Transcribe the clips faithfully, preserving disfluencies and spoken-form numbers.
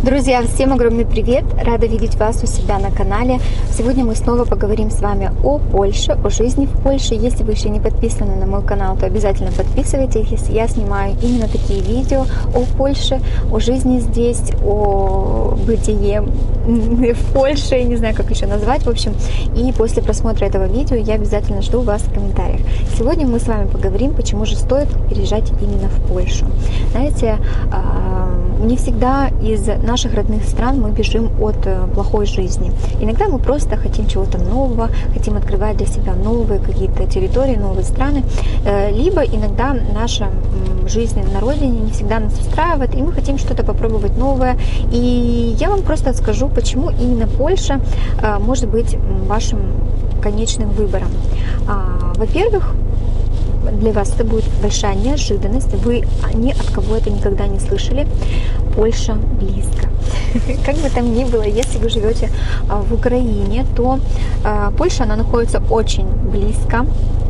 Друзья, всем огромный привет! Рада видеть вас у себя на канале. Сегодня мы снова поговорим с вами о Польше, о жизни в Польше. Если вы еще не подписаны на мой канал, то обязательно подписывайтесь. Я снимаю именно такие видео о Польше, о жизни здесь, о бытие в Польше, не знаю, как еще назвать, в общем. И после просмотра этого видео я обязательно жду вас в комментариях. Сегодня мы с вами поговорим, почему же стоит переезжать именно в Польшу. Знаете, не всегда из наших родных стран мы бежим от плохой жизни. Иногда мы просто хотим чего-то нового, хотим открывать для себя новые какие-то территории, новые страны. Либо иногда наша жизнь на родине не всегда нас устраивает, и мы хотим что-то попробовать новое. И я вам просто скажу, почему именно Польша может быть вашим конечным выбором. Во-первых, для вас это будет большая неожиданность, вы ни от кого это никогда не слышали. Польша близко. Как бы там ни было, если вы живете в Украине, то Польша, она находится очень близко.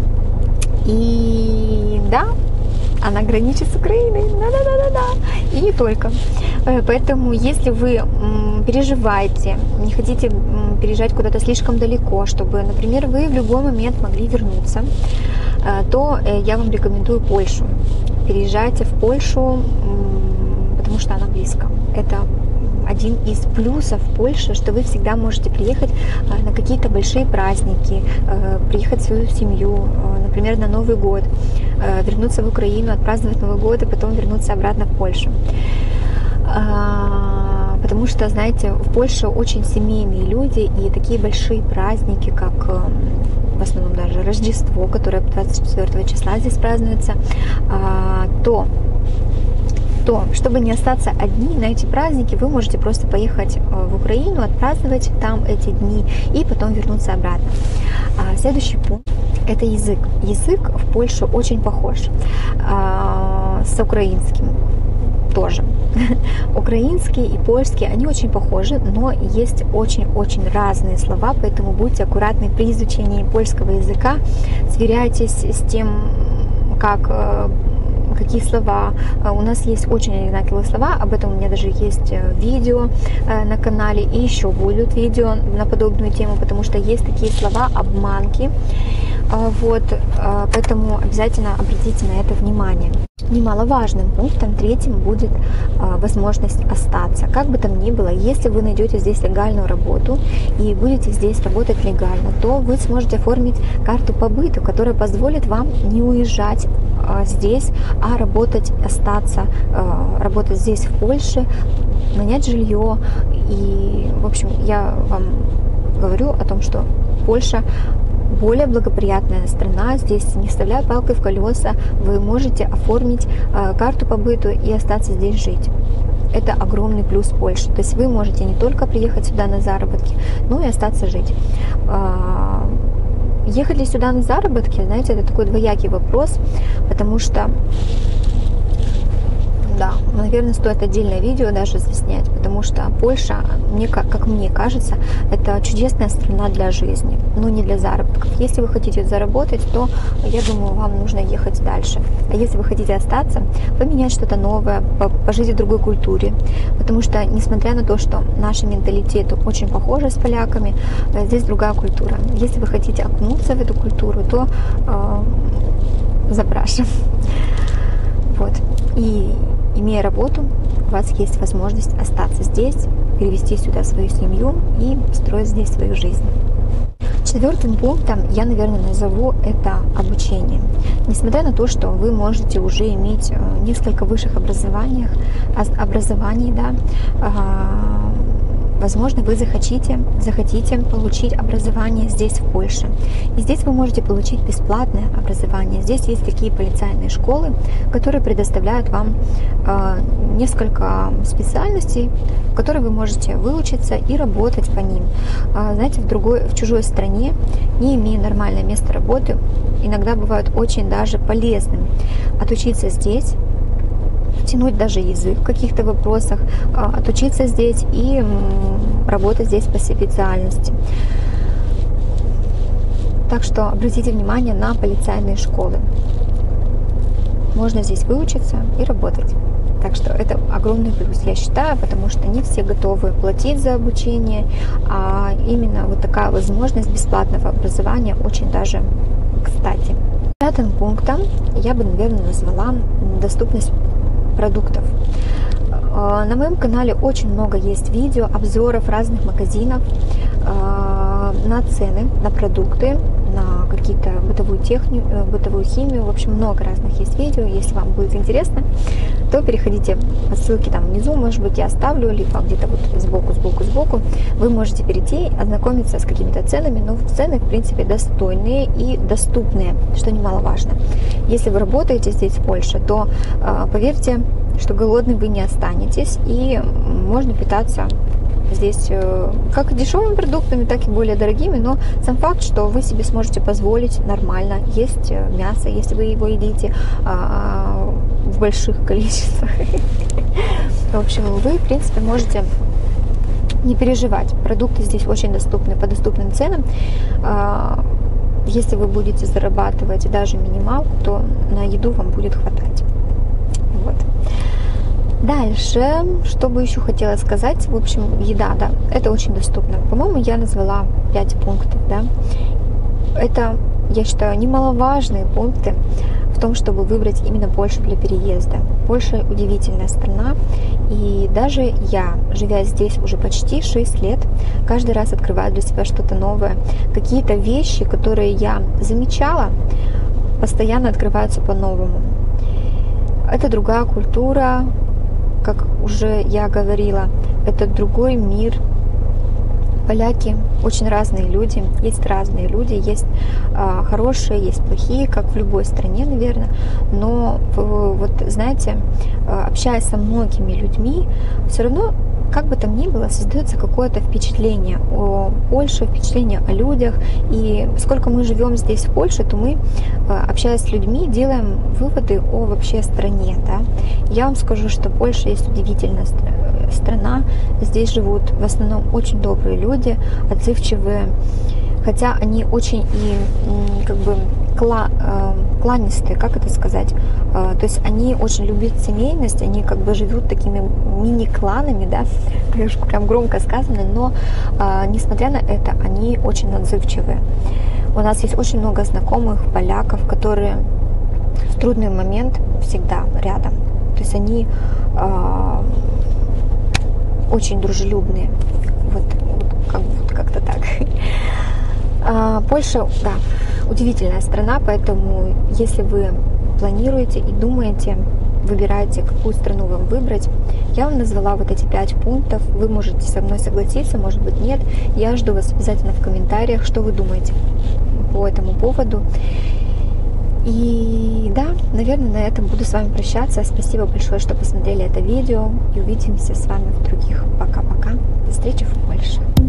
И да, она граничит с Украиной, да-да-да-да-да, и не только. Поэтому, если вы переживаете, не хотите переезжать куда-то слишком далеко, чтобы, например, вы в любой момент могли вернуться, то я вам рекомендую Польшу. Переезжайте в Польшу, потому что она близко. Это один из плюсов Польши, что вы всегда можете приехать на какие-то большие праздники, приехать в свою семью, например, на Новый год, вернуться в Украину, отпраздновать Новый год и потом вернуться обратно в Польшу. Потому что, знаете, в Польше очень семейные люди, и такие большие праздники, как в основном даже Рождество, которое двадцать четвёртого числа здесь празднуется, то то, чтобы не остаться одни на эти праздники, вы можете просто поехать в Украину, отпраздновать там эти дни и потом вернуться обратно. А следующий пункт – это язык. Язык в Польше очень похож а, с украинским тоже. Украинский и польский, они очень похожи, но есть очень-очень разные слова, поэтому будьте аккуратны при изучении польского языка, сверяйтесь с тем, как какие слова. У нас есть очень одинаковые слова, об этом у меня даже есть видео на канале, и еще будут видео на подобную тему, потому что есть такие слова обманки. Вот, поэтому обязательно обратите на это внимание. Немаловажным пунктом третьим будет возможность остаться. Как бы там ни было, если вы найдете здесь легальную работу и будете здесь работать легально, то вы сможете оформить карту побыта, которая позволит вам не уезжать здесь, а работать, остаться, работать здесь, в Польше, нанять жилье. И, в общем, я вам говорю о том, что Польша более благоприятная страна, здесь не вставляя палкой в колеса, вы можете оформить карту побыту и остаться здесь жить. Это огромный плюс Польши. То есть вы можете не только приехать сюда на заработки, но и остаться жить. Ехать ли сюда на заработки, знаете, это такой двоякий вопрос, потому что, да, наверное, стоит отдельное видео даже заснять, потому что Польша, мне, как мне кажется, это чудесная страна для жизни, но не для заработков. Если вы хотите заработать, то, я думаю, вам нужно ехать дальше. А если вы хотите остаться, поменять что-то новое, пожить в другой культуре, потому что, несмотря на то, что наши менталитеты очень похожи с поляками, здесь другая культура. Если вы хотите окунуться в эту культуру, то э, запрашиваю. Вот. И имея работу, у вас есть возможность остаться здесь, перевести сюда свою семью и строить здесь свою жизнь. Четвертым пунктом я, наверное, назову это обучение. Несмотря на то, что вы можете уже иметь несколько высших образований, образований, да, возможно, вы захотите, захотите получить образование здесь, в Польше. И здесь вы можете получить бесплатное образование. Здесь есть такие полицейные школы, которые предоставляют вам э, несколько специальностей, в которые вы можете выучиться и работать по ним. Э, знаете, в другой, в чужой стране, не имея нормальное место работы, иногда бывает очень даже полезным отучиться здесь, тянуть даже язык в каких-то вопросах, отучиться здесь и работать здесь по специальности. Так что обратите внимание на полицейные школы. Можно здесь выучиться и работать. Так что это огромный плюс, я считаю, потому что не все готовы платить за обучение, а именно вот такая возможность бесплатного образования очень даже кстати. Пятым пунктом я бы, наверное, назвала доступность продуктов. На моем канале очень много есть видео, обзоров разных магазинов на цены, на продукты, на какие-то бытовую технику, бытовую химию. В общем, много разных есть видео. Если вам будет интересно, то переходите по ссылке там внизу, может быть, я оставлю, либо где-то вот сбоку, сбоку, сбоку. Вы можете перейти, ознакомиться с какими-то ценами, но цены, в принципе, достойные и доступные, что немаловажно. Если вы работаете здесь, в Польше, то поверьте, что голодным вы не останетесь, и можно питаться здесь как дешевыми продуктами, так и более дорогими, но сам факт, что вы себе сможете позволить нормально есть мясо, если вы его едите а, в больших количествах. В общем, вы, в принципе, можете не переживать. Продукты здесь очень доступны по доступным ценам. Если вы будете зарабатывать даже минималку, то на еду вам будет хватать. Вот. Дальше, что бы еще хотела сказать, в общем, еда, да, это очень доступно. По-моему, я назвала пять пунктов, да. Это, я считаю, немаловажные пункты в том, чтобы выбрать именно Польшу для переезда. Польша удивительная страна, и даже я, живя здесь уже почти шесть лет, каждый раз открываю для себя что-то новое. Какие-то вещи, которые я замечала, постоянно открываются по-новому. Это другая культура, как уже я говорила, это другой мир. Поляки очень разные люди, есть разные люди, есть э, хорошие, есть плохие, как в любой стране, наверное. Но вот знаете, общаясь со многими людьми, все равно, как бы там ни было, создается какое-то впечатление о Польше, впечатление о людях. И поскольку мы живем здесь, в Польше, то мы, общаясь с людьми, делаем выводы о вообще стране. Да? Я вам скажу, что Польша есть удивительная страна. Здесь живут в основном очень добрые люди, отзывчивые, хотя они очень и как бы кла, э, кланистые, как это сказать, э, то есть они очень любят семейность, они как бы живут такими мини-кланами, да, прям громко сказано, но э, несмотря на это, они очень отзывчивые. У нас есть очень много знакомых поляков, которые в трудный момент всегда рядом, то есть они э, очень дружелюбные, вот, вот, как, вот как-то так. А, Польша, да, удивительная страна, поэтому если вы планируете и думаете, выбираете, какую страну вам выбрать, я вам назвала вот эти пять пунктов, вы можете со мной согласиться, может быть нет, я жду вас обязательно в комментариях, что вы думаете по этому поводу. И да, наверное, на этом буду с вами прощаться. Спасибо большое, что посмотрели это видео. И увидимся с вами в других. Пока-пока. До встречи в Польше.